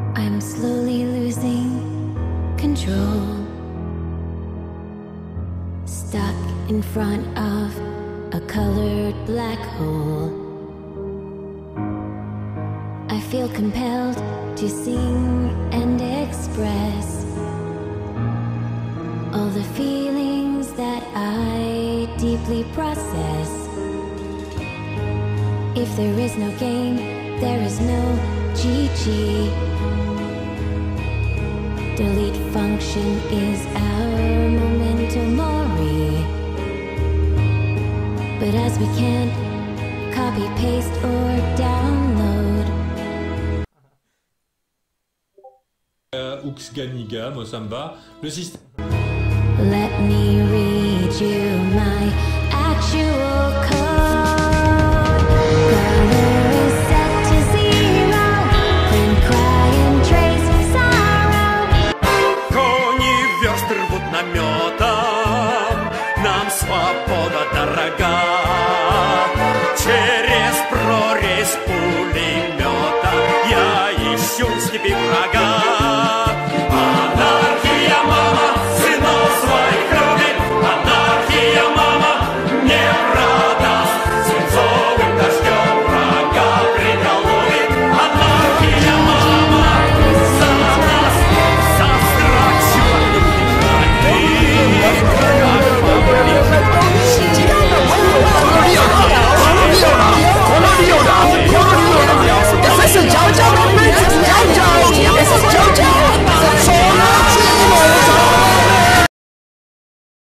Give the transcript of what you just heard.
I'm slowly losing control. Stuck in front of a colored black hole. I feel compelled to sing and express all the feelings that I deeply process. If there is no game, there is no GG. Delete function is our memento mori. But as we can't copy, paste, or download. Uxganiga, moi ça me va. Le système. Let me read you my